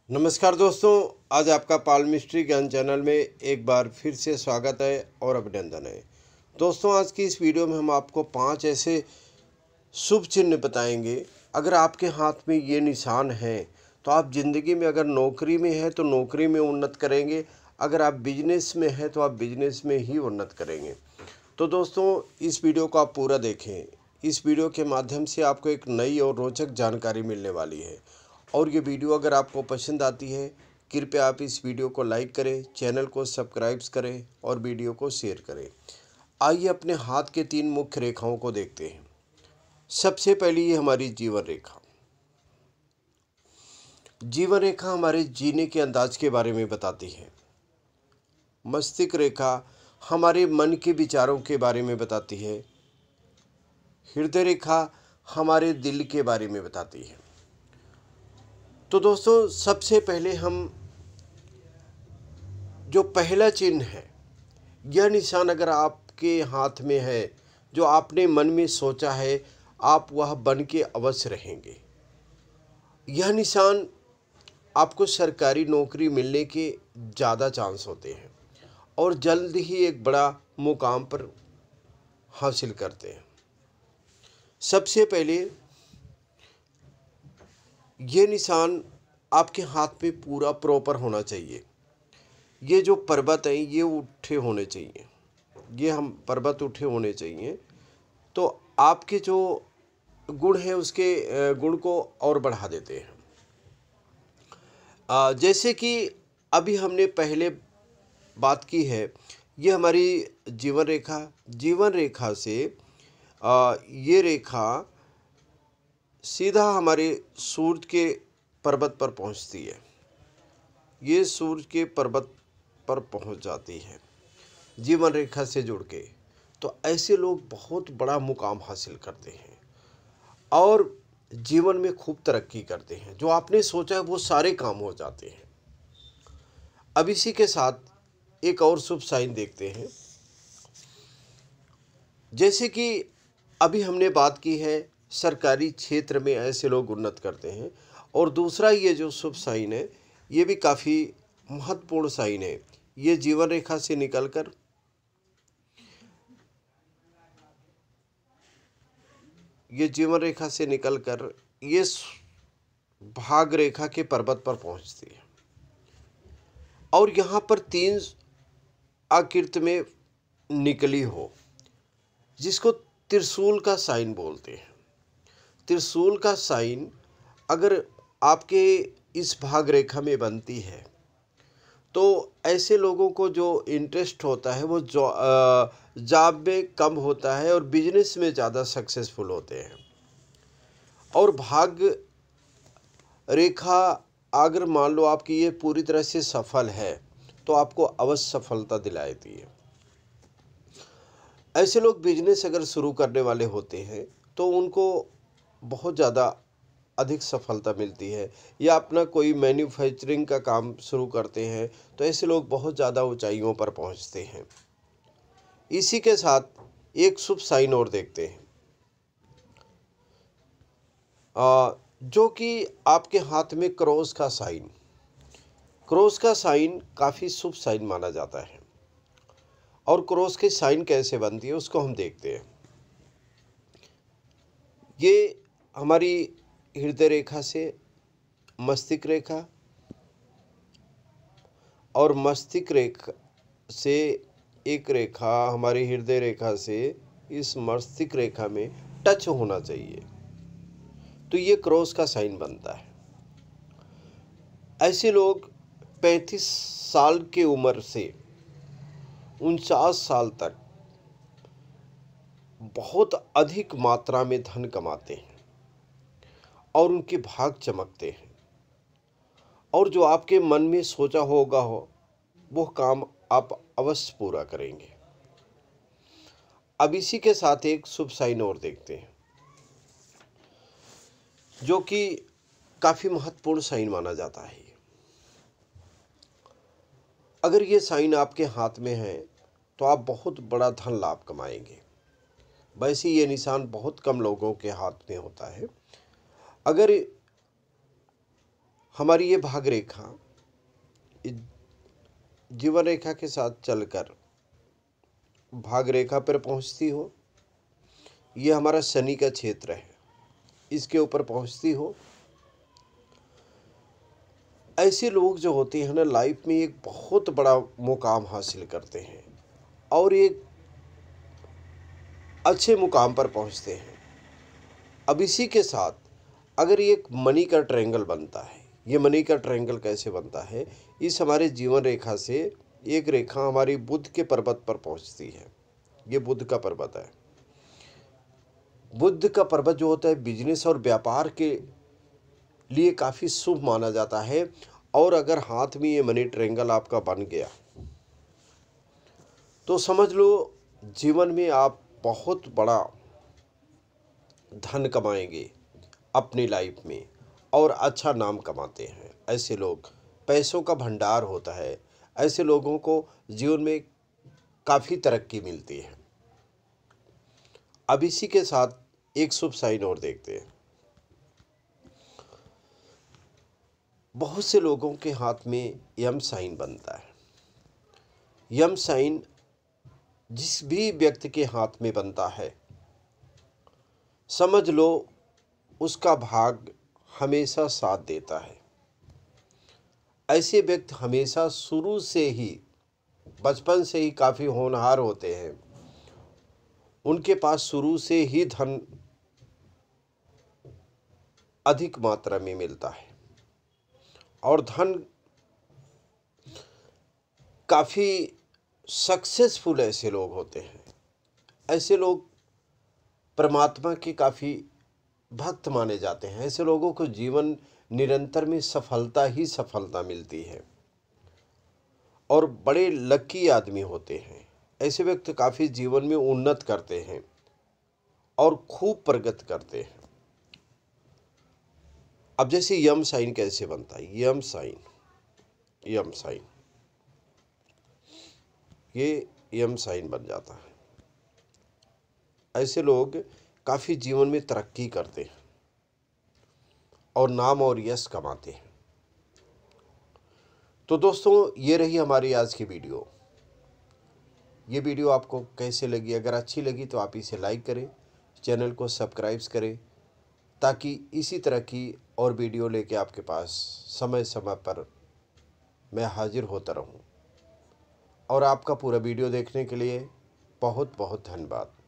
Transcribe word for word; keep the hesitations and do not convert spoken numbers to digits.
नमस्कार दोस्तों, आज आपका पाल मिस्ट्री ज्ञान चैनल में एक बार फिर से स्वागत है और अभिनंदन है। दोस्तों, आज की इस वीडियो में हम आपको पांच ऐसे शुभ चिन्ह बताएंगे। अगर आपके हाथ में ये निशान हैं तो आप ज़िंदगी में, अगर नौकरी में है तो नौकरी में उन्नत करेंगे, अगर आप बिजनेस में हैं तो आप बिजनेस में ही उन्नत करेंगे। तो दोस्तों, इस वीडियो को आप पूरा देखें। इस वीडियो के माध्यम से आपको एक नई और रोचक जानकारी मिलने वाली है। और ये वीडियो अगर आपको पसंद आती है, कृपया आप इस वीडियो को लाइक करें, चैनल को सब्सक्राइब करें और वीडियो को शेयर करें। आइए अपने हाथ के तीन मुख्य रेखाओं को देखते हैं। सबसे पहली ये हमारी जीवन रेखा। जीवन रेखा हमारे जीने के अंदाज के बारे में बताती है। मस्तिष्क रेखा हमारे मन के विचारों के बारे में बताती है। हृदय रेखा हमारे दिल के बारे में बताती है। तो दोस्तों, सबसे पहले हम जो पहला चिन्ह है, यह निशान अगर आपके हाथ में है, जो आपने मन में सोचा है, आप वह बन के अवश्य रहेंगे। यह निशान आपको सरकारी नौकरी मिलने के ज़्यादा चांस होते हैं और जल्द ही एक बड़ा मुकाम पर हासिल करते हैं। सबसे पहले ये निशान आपके हाथ में पूरा प्रॉपर होना चाहिए। ये जो पर्वत हैं ये उठे होने चाहिए, ये हम पर्वत उठे होने चाहिए। तो आपके जो गुण हैं उसके गुण को और बढ़ा देते हैं। आ, जैसे कि अभी हमने पहले बात की है, ये हमारी जीवन रेखा। जीवन रेखा से आ, ये रेखा सीधा हमारे सूर्य के पर्वत पर पहुंचती है। ये सूर्य के पर्वत पर पहुंच जाती है जीवन रेखा से जुड़ के। तो ऐसे लोग बहुत बड़ा मुकाम हासिल करते हैं और जीवन में खूब तरक्की करते हैं। जो आपने सोचा है वो सारे काम हो जाते हैं। अब इसी के साथ एक और शुभ साइन देखते हैं। जैसे कि अभी हमने बात की है, सरकारी क्षेत्र में ऐसे लोग उन्नत करते हैं। और दूसरा ये जो शुभ साइन है, ये भी काफ़ी महत्वपूर्ण साइन है। ये जीवन रेखा से निकलकर ये जीवन रेखा से निकलकर ये भाग रेखा के पर्वत पर पहुंचती है और यहाँ पर तीन आकृति में निकली हो, जिसको त्रिशूल का साइन बोलते हैं। त्रिशूल का साइन अगर आपके इस भाग रेखा में बनती है तो ऐसे लोगों को जो इंटरेस्ट होता है वो जो जॉब में कम होता है और बिजनेस में ज़्यादा सक्सेसफुल होते हैं। और भाग रेखा अगर मान लो आपकी ये पूरी तरह से सफल है तो आपको अवश्य सफलता दिलाती है। ऐसे लोग बिजनेस अगर शुरू करने वाले होते हैं तो उनको बहुत ज़्यादा अधिक सफलता मिलती है, या अपना कोई मैन्युफैक्चरिंग का काम शुरू करते हैं तो ऐसे लोग बहुत ज़्यादा ऊंचाइयों पर पहुंचते हैं। इसी के साथ एक शुभ साइन और देखते हैं, आ, जो कि आपके हाथ में क्रॉस का साइन। क्रॉस का साइन काफ़ी शुभ साइन माना जाता है। और क्रॉस की साइन कैसे बनती है उसको हम देखते हैं। ये हमारी हृदय रेखा से मस्तिष्क रेखा और मस्तिष्क रेखा से एक रेखा हमारी हृदय रेखा से इस मस्तिष्क रेखा में टच होना चाहिए, तो ये क्रॉस का साइन बनता है। ऐसे लोग पैंतीस साल की उम्र से उनचास साल तक बहुत अधिक मात्रा में धन कमाते हैं और उनके भाग चमकते हैं। और जो आपके मन में सोचा होगा हो वो काम आप अवश्य पूरा करेंगे। अब इसी के साथ एक शुभ साइन और देखते हैं, जो कि काफ़ी महत्वपूर्ण साइन माना जाता है। अगर ये साइन आपके हाथ में है तो आप बहुत बड़ा धन लाभ कमाएंगे। वैसे ये निशान बहुत कम लोगों के हाथ में होता है। अगर हमारी ये भाग रेखा जीवन रेखा के साथ चलकर भाग रेखा पर पहुंचती हो, ये हमारा शनि का क्षेत्र है, इसके ऊपर पहुंचती हो। ऐसे लोग जो होते हैं ना, लाइफ में एक बहुत बड़ा मुकाम हासिल करते हैं और एक अच्छे मुकाम पर पहुंचते हैं। अब इसी के साथ अगर ये एक मनी का ट्रायंगल बनता है, ये मनी का ट्रायंगल कैसे बनता है, इस हमारे जीवन रेखा से एक रेखा हमारी बुध के पर्वत पर पहुंचती है। ये बुध का पर्वत है। बुध का पर्वत जो होता है बिजनेस और व्यापार के लिए काफ़ी शुभ माना जाता है। और अगर हाथ में ये मनी ट्रायंगल आपका बन गया तो समझ लो जीवन में आप बहुत बड़ा धन कमाएंगे अपनी लाइफ में और अच्छा नाम कमाते हैं। ऐसे लोग, पैसों का भंडार होता है, ऐसे लोगों को जीवन में काफ़ी तरक्की मिलती है। अब इसी के साथ एक शुभ साइन और देखते हैं। बहुत से लोगों के हाथ में यम साइन बनता है। यम साइन जिस भी व्यक्ति के हाथ में बनता है, समझ लो उसका भाग हमेशा साथ देता है। ऐसे व्यक्ति हमेशा शुरू से ही, बचपन से ही काफ़ी होनहार होते हैं। उनके पास शुरू से ही धन अधिक मात्रा में मिलता है और धन काफ़ी सक्सेसफुल ऐसे लोग होते हैं। ऐसे लोग परमात्मा के काफ़ी भक्त माने जाते हैं। ऐसे लोगों को जीवन निरंतर में सफलता ही सफलता मिलती है और बड़े लकी आदमी होते हैं। ऐसे व्यक्ति काफ़ी जीवन में उन्नत करते हैं और खूब प्रगति करते हैं। अब जैसे यम साइन कैसे बनता है, यम साइन, यम साइन, ये यम साइन बन जाता है। ऐसे लोग काफ़ी जीवन में तरक्की करते हैं और नाम और यश कमाते हैं। तो दोस्तों, ये रही हमारी आज की वीडियो। ये वीडियो आपको कैसे लगी? अगर अच्छी लगी तो आप इसे लाइक करें, चैनल को सब्सक्राइब करें, ताकि इसी तरह की और वीडियो लेके आपके पास समय समय पर मैं हाजिर होता रहूं। और आपका पूरा वीडियो देखने के लिए बहुत बहुत धन्यवाद।